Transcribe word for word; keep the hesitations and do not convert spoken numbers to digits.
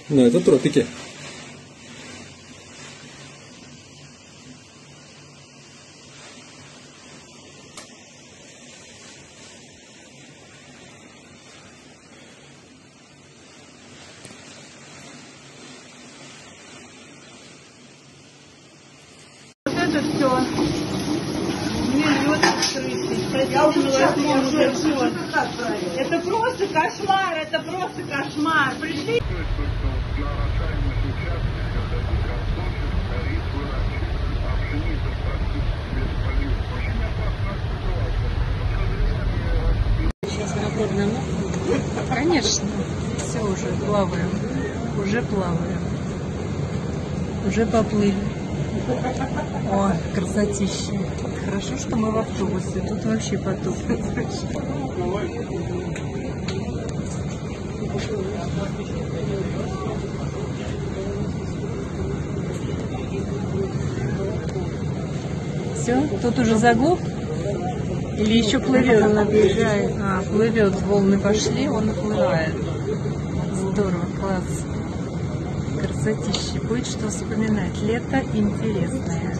Но это тропики. Это все. Мне лед открытый. Я уже Это просто кошмар, это просто кошмар. Пришли. Сейчас работа, конечно, все уже плаваем, уже плаваем, уже поплыли. О, красотища. Хорошо, что мы в автобусе. Тут вообще потоп. Все, тут уже заглох? Или еще плывет? Он объезжает. А, плывет, волны пошли, он уплывает. Здорово, класс. Красотища. Будет что вспоминать. Лето интересное.